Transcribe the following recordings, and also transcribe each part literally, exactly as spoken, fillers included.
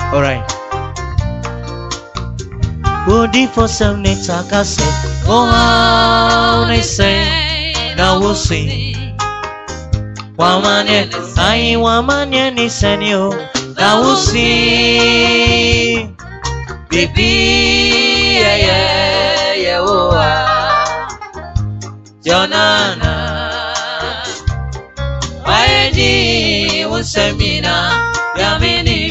All right. Woody for some nitaka say, go on, they say, now we'll see. Woman, I woman, any senor, now we'll see. Baby, yeah, yeah, yeah, oh, ah. Jonana, why did you send me now? Yamini.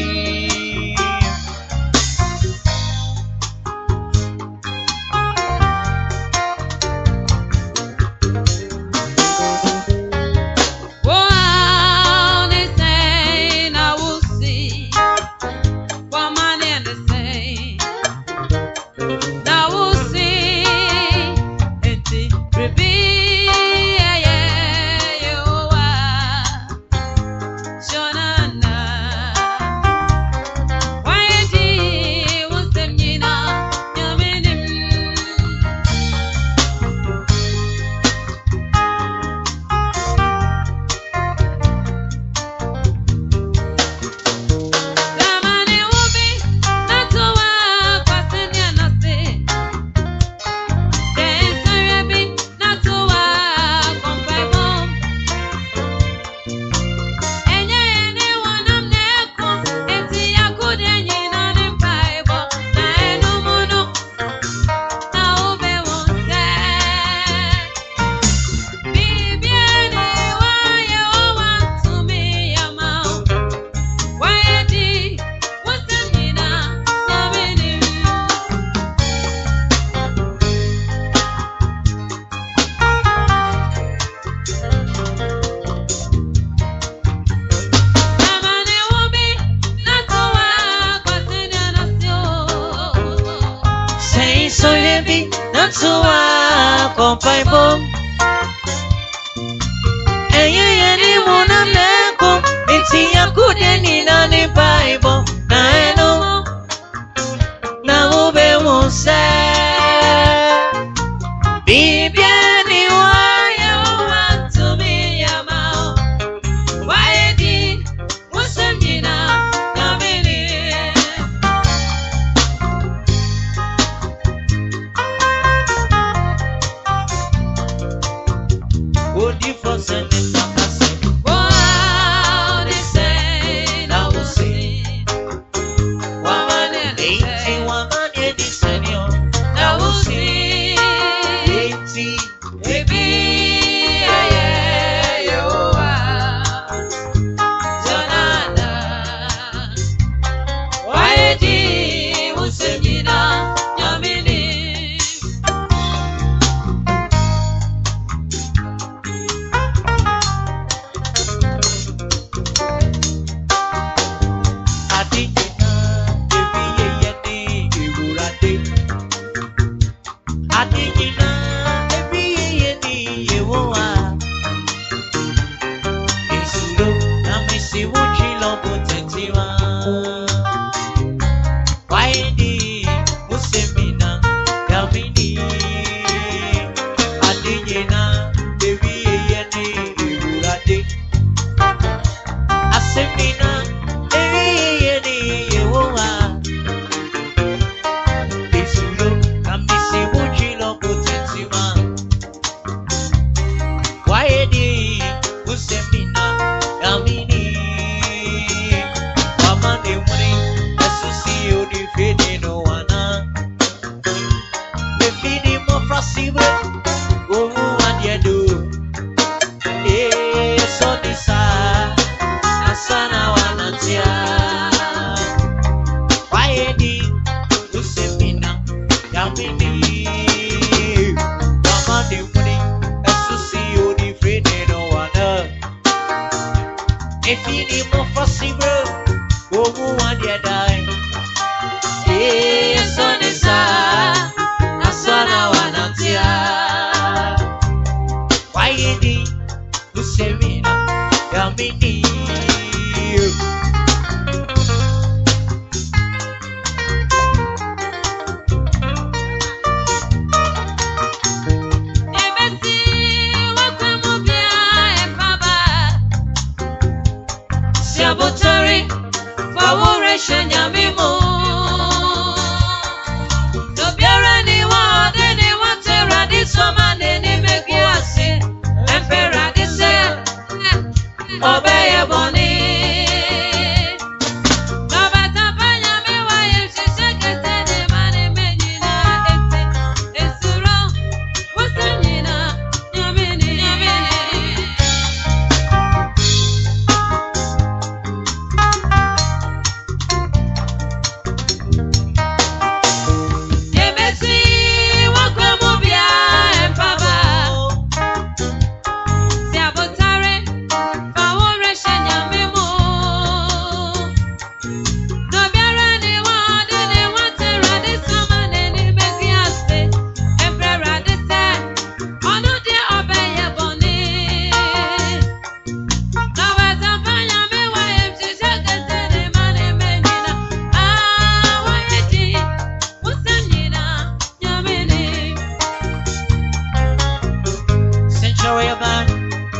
So heavy, not so I compare bomb. And you anyone a man, it's a good any on the Bible. I know now, be won't say, baby, anyone you want to be your mouth. Why did what's a mina coming in? Would you for send it? Wow, they say, now we'll see. Woman and eighty, woman and senior, now we'll see. Eighty, baby, yeah, yeah, yeah, oh, ah. Jonana, why did you say me now? Yamini. If you need more fussy bro, go go on your dime. Eh, son is a, a son I wanna tell. Why you need to say me now? Tell me need. Sabotari, favoration. Central Band.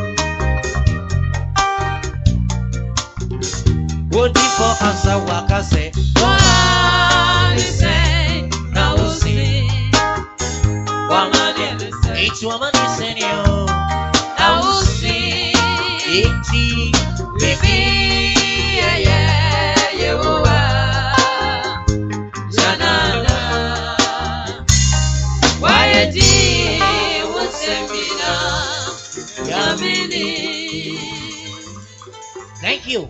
What for answer waka say? One say, now we'll see. One man say, each woman is in you. Now we'll see. Eighty, Baby, yeah, yeah, yeah, oh, ah. Janana. Why did you send me now? Yamini. thank you.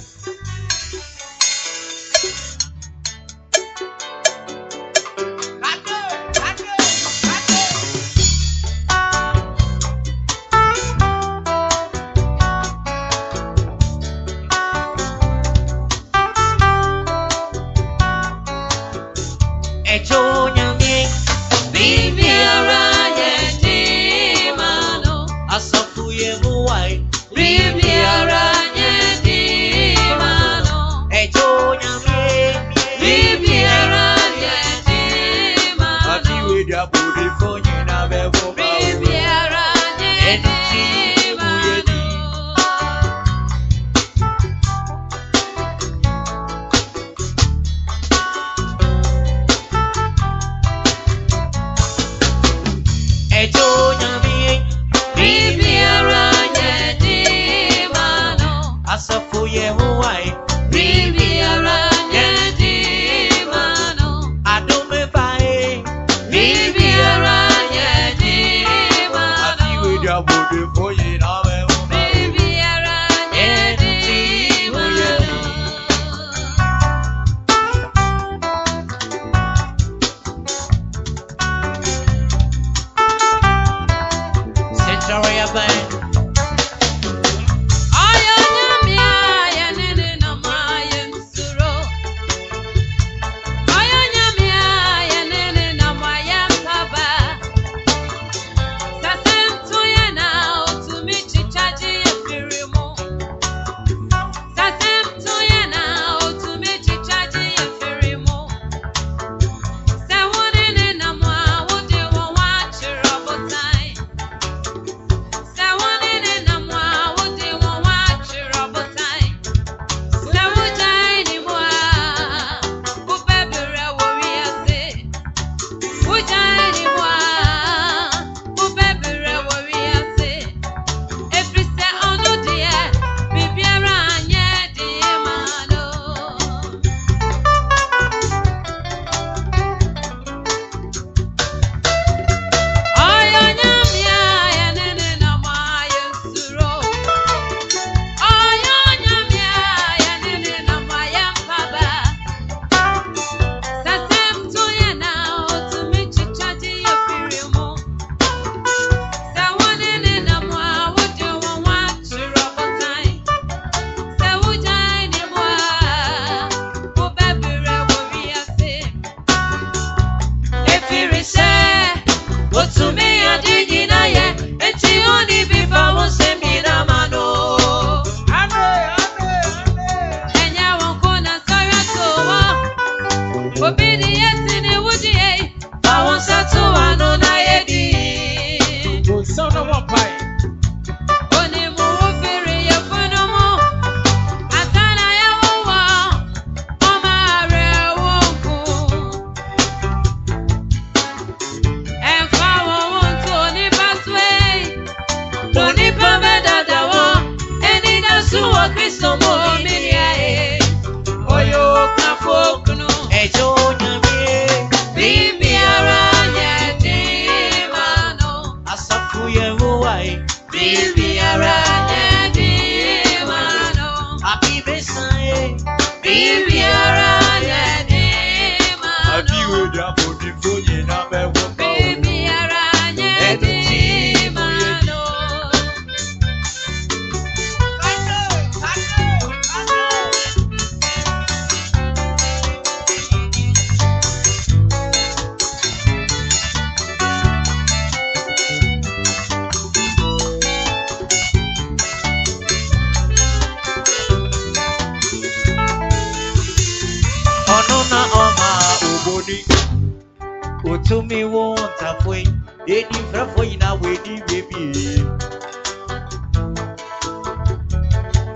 To me won't halfway. Any for you now, waiting, baby.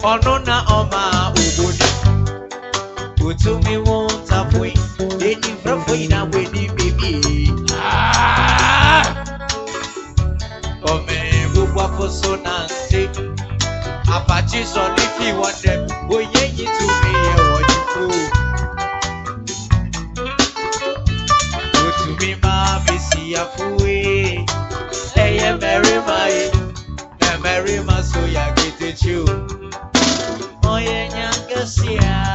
Onona oma ubuni. Utumi won't appoint. Any from Wina winning baby. Ah! Oh, man, Bubba for so nancy. Apache son if you want them. Oh, yeah, you to me, what you fool. Go to me, mammy, see a fool. Hey, Mary, my, Mary, my, so ya get it you. Oh, yeah, young, see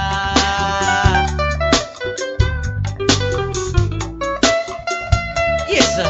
yes, sir.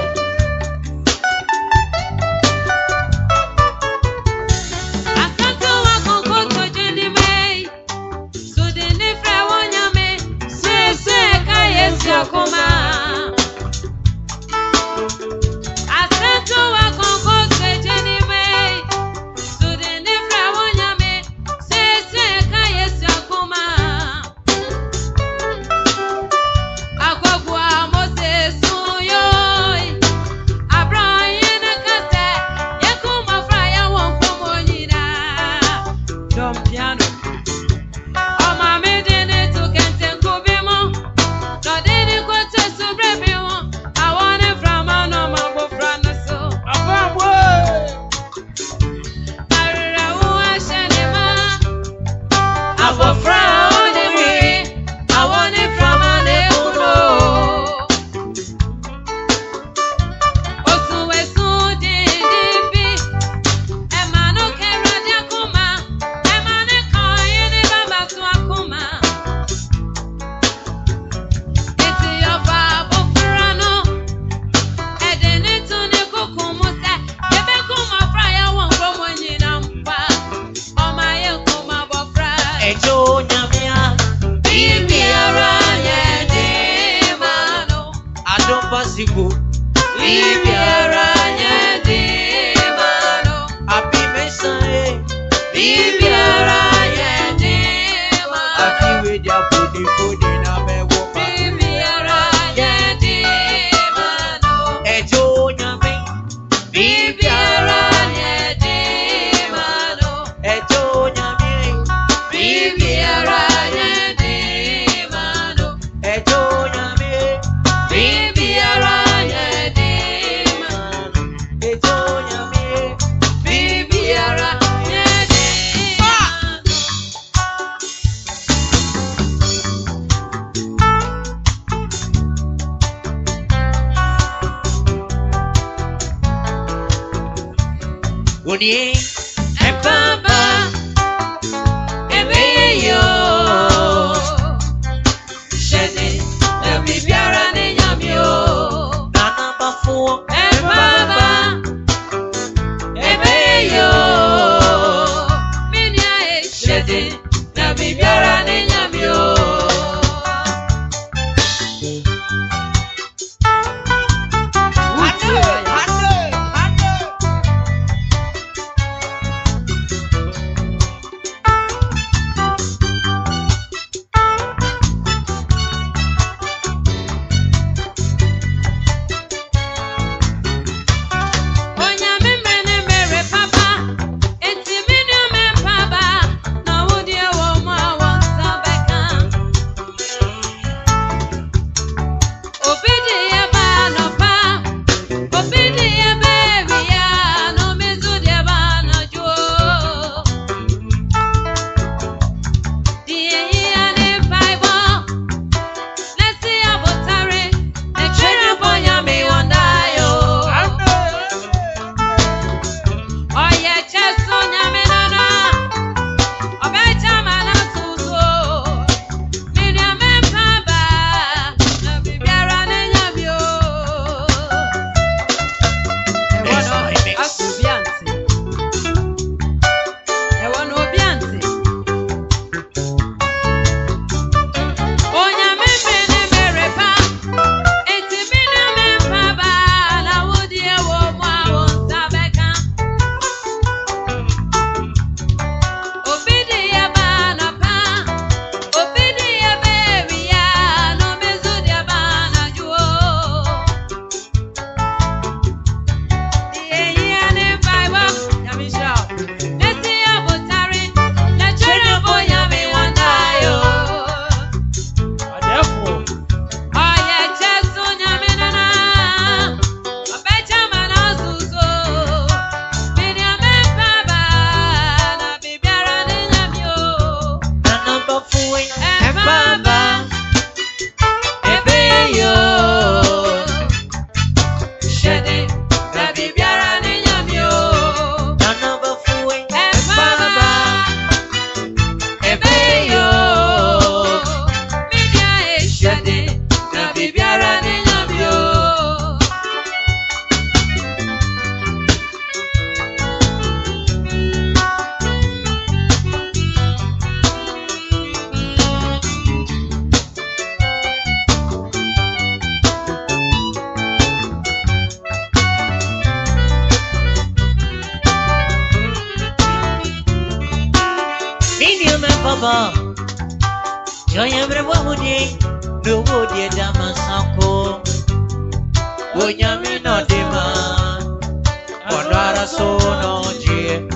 Baba, joy every woody, no woody Damasanko. Wonyami no dema, Onara so no G.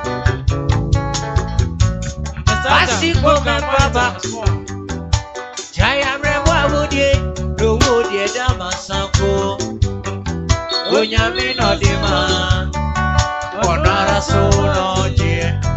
Asiko Baba, joy every woody, no woody Damasanko. Wonyami no dema, Onara so no G.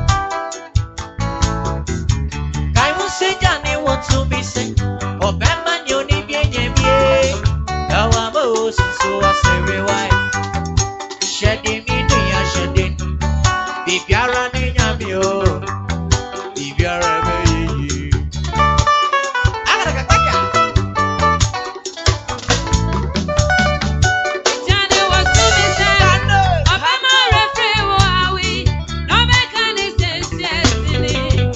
To be sick, or Batman, you need me, now I'm a so I say, why shedding me, I shedding. If you're running, I'm you. If you're a baby, I gotta get Johnny was to be said, I'm a referee. Why we no make any sense, destiny.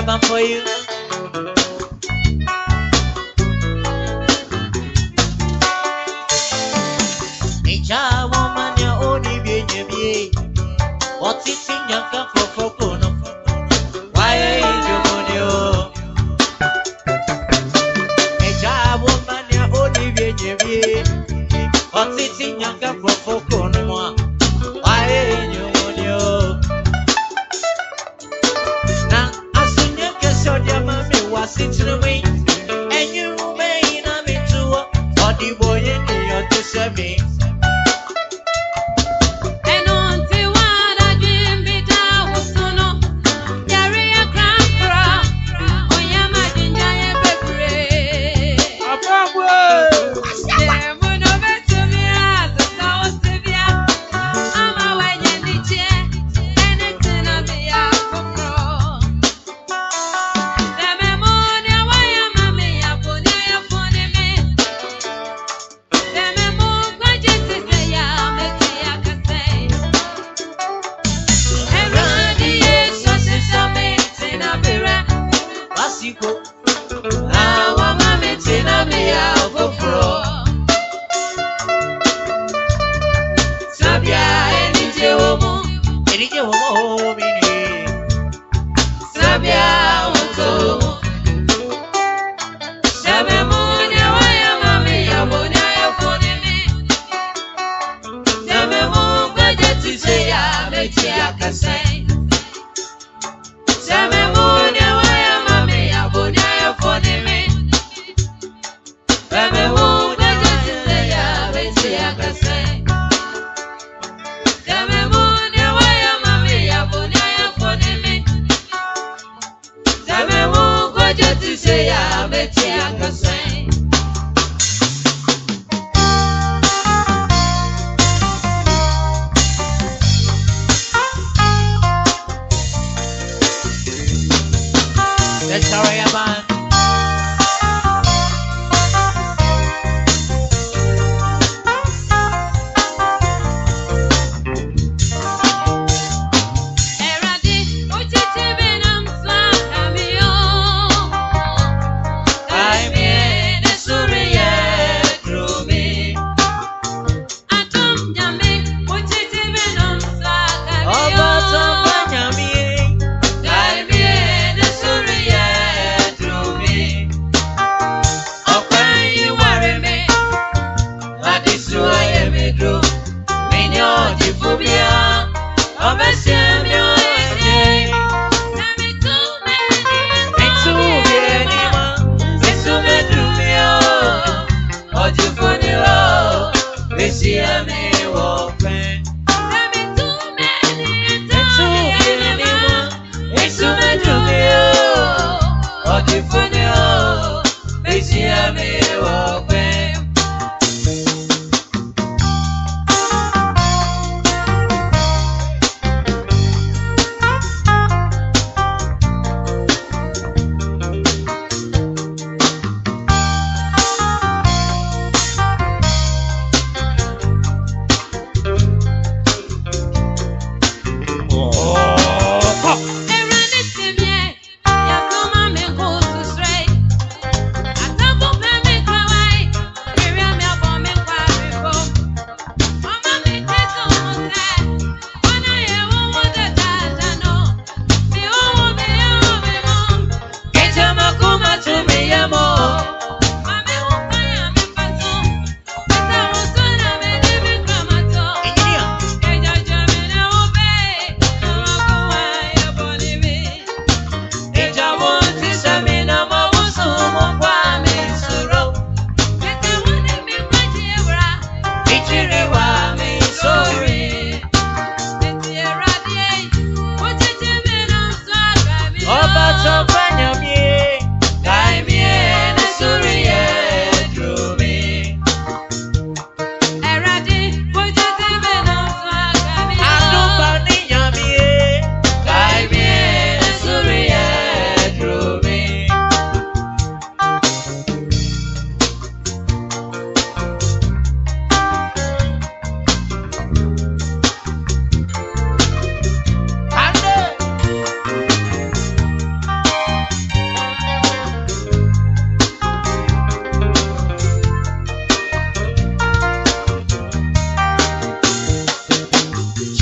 heaven for you. Eja woman ya oni bienye bie. What is in your cup for fokono? Why you money? Eja woman ya oni bienye bie. What is in your cup for fokono? Why you money? Now as soon as you saw your mommy was sitting away, and you may not be too. Or the boy in the other semi.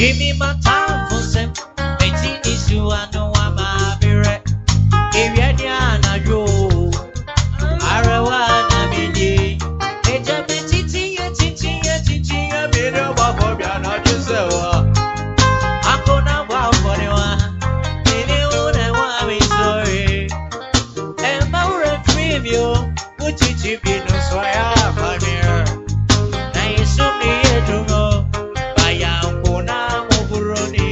Give me my time for some. Eighteen is you, I know I'm a mirror. If you're Diana, you Arawana, Midi. It's a bit teaching, teaching, teaching, a bit of a phobia, not just so. I'm gonna wow for the one. Anyone I want me sorry. And my premium, would you be no swire for me? I saw me to go. By Yankona, Muguroni.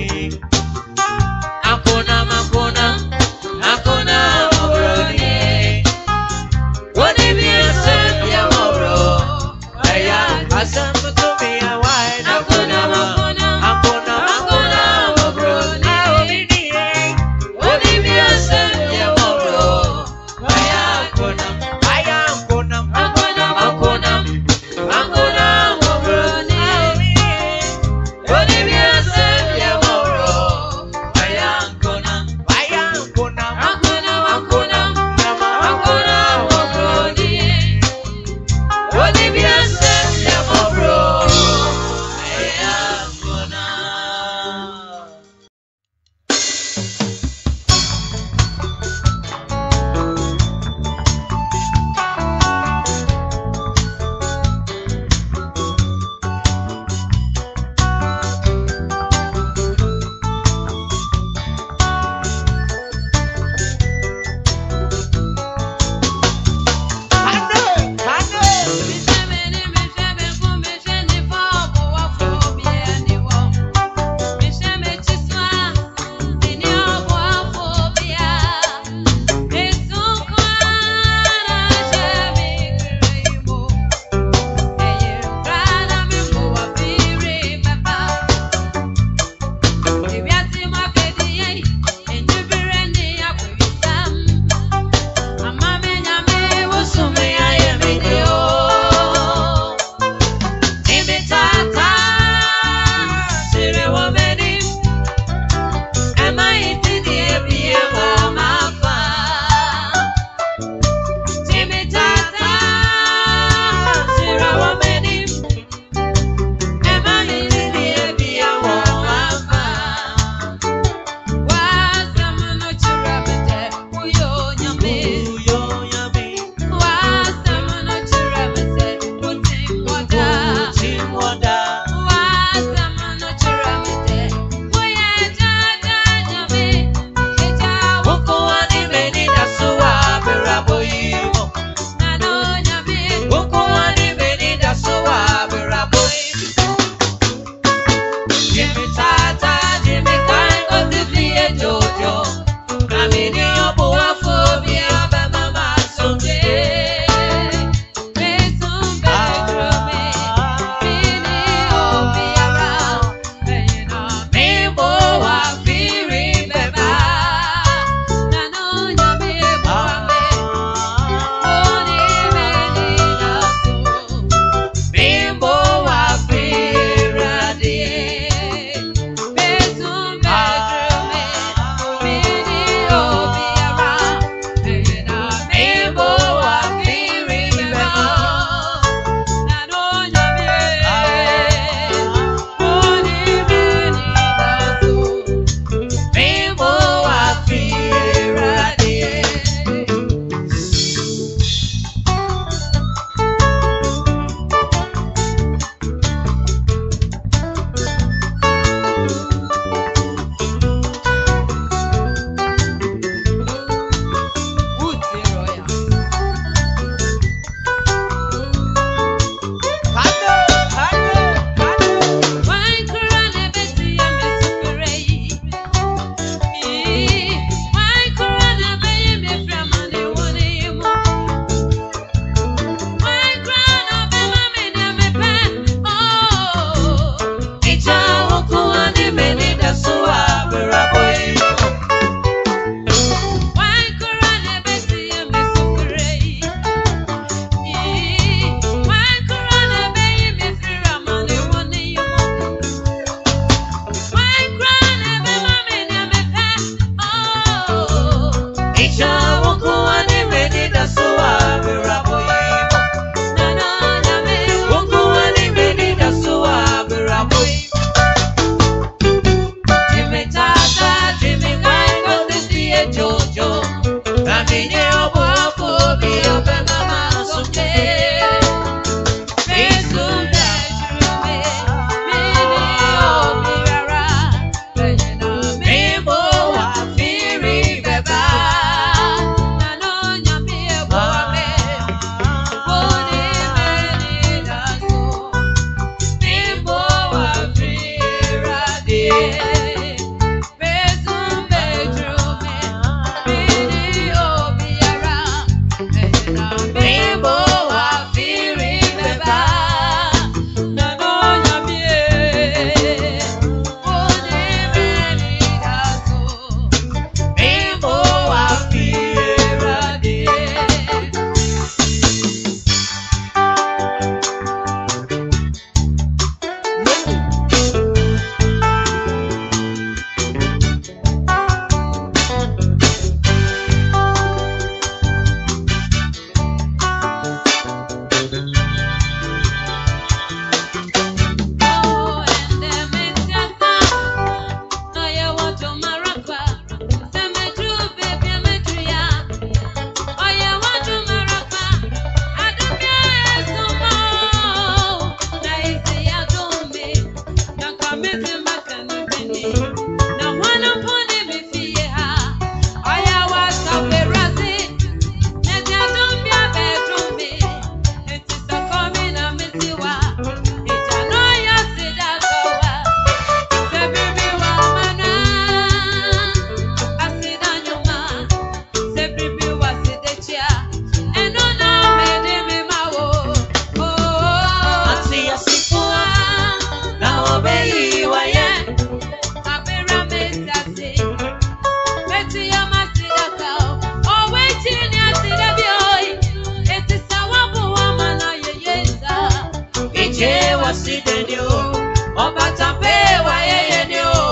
Obatampe wa yeye ni o.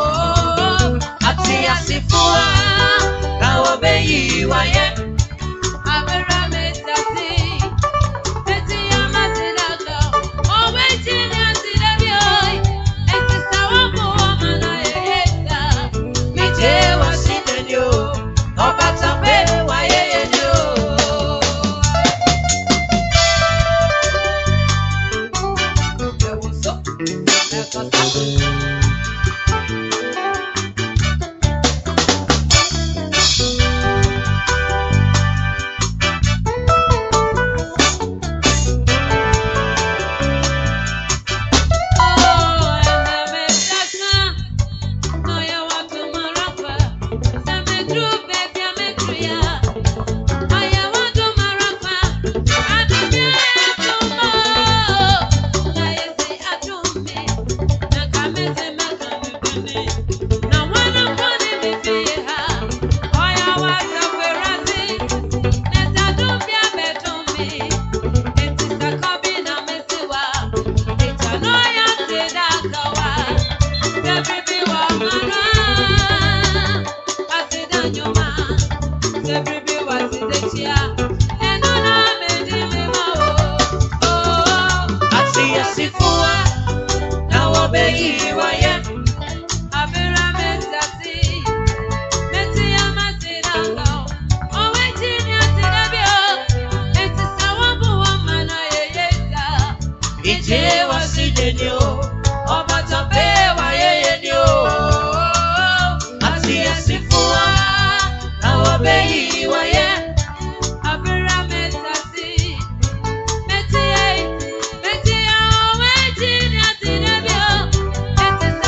Ati asifua na obeyi wa ye. Abera metasi. Eti amasilaka. Owe chini asilebio. Eti sawabu amana yeyeta. Mije wa sinenyo. Obatampe wa yeye ni o. Eti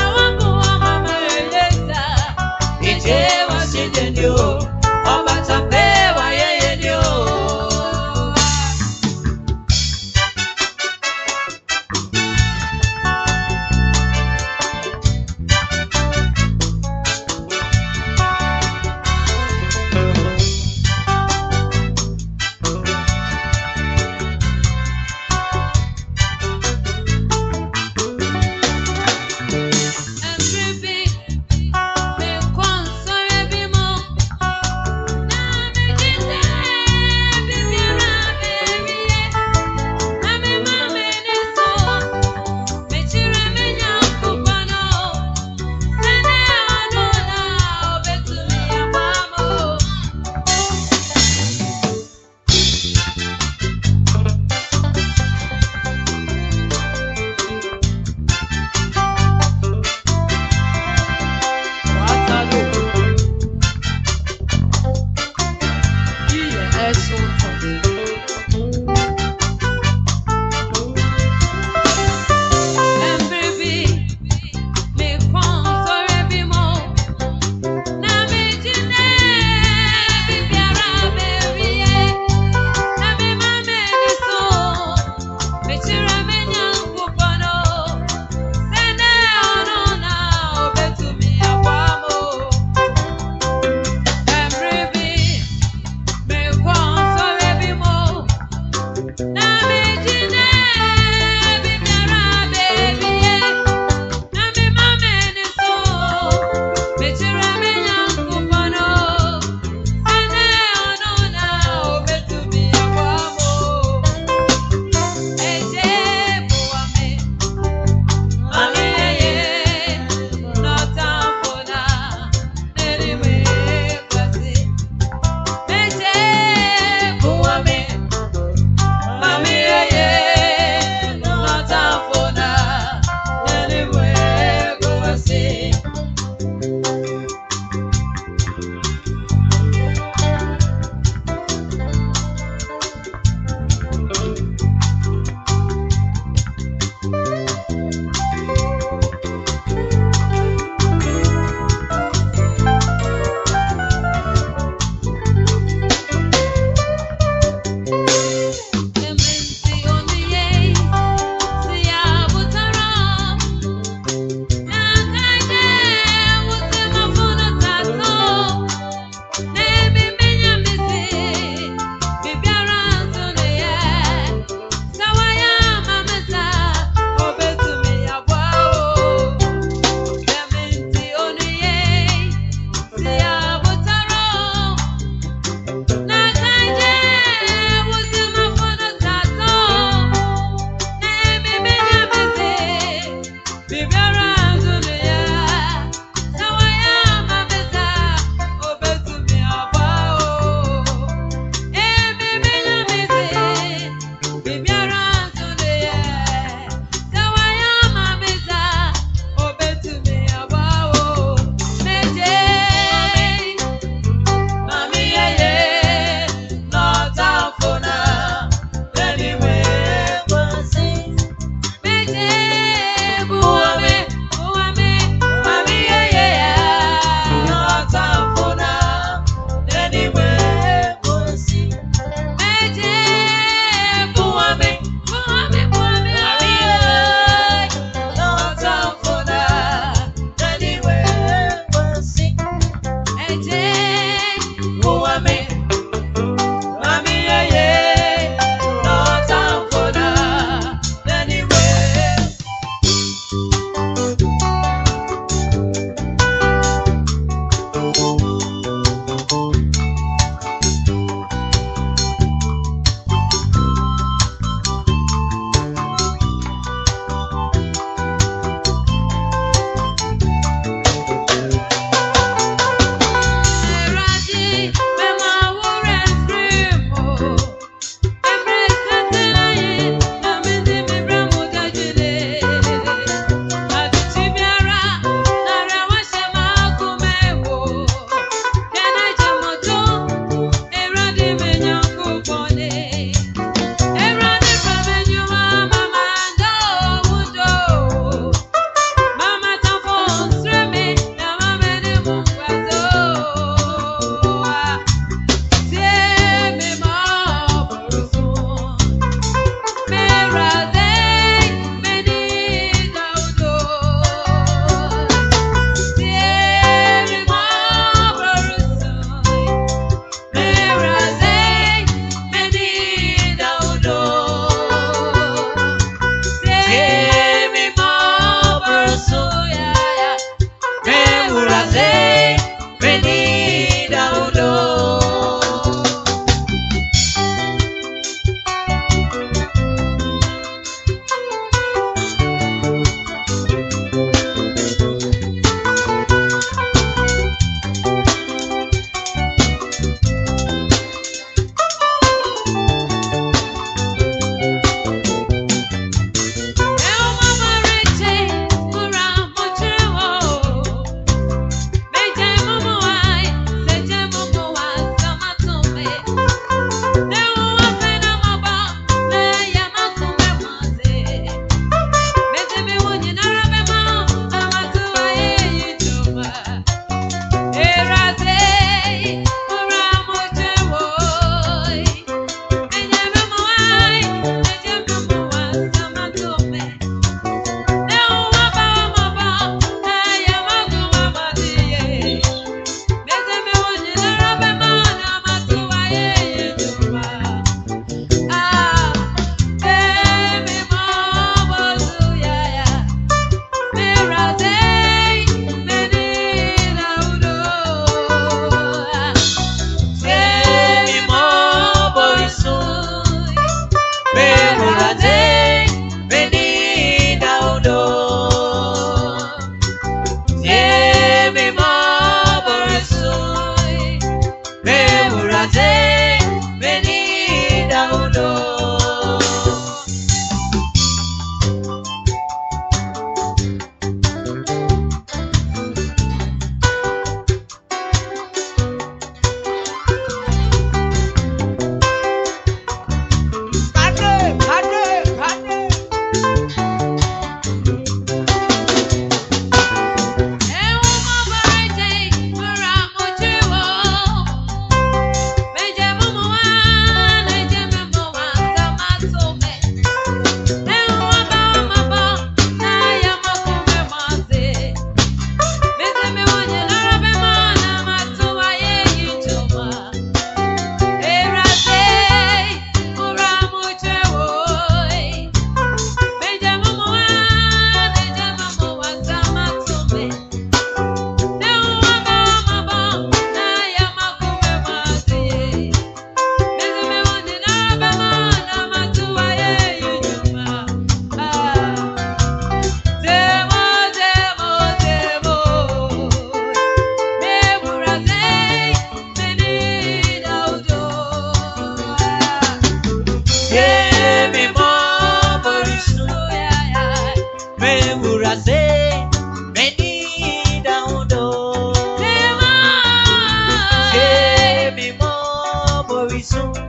say, many down do. Say me more, boy, soon.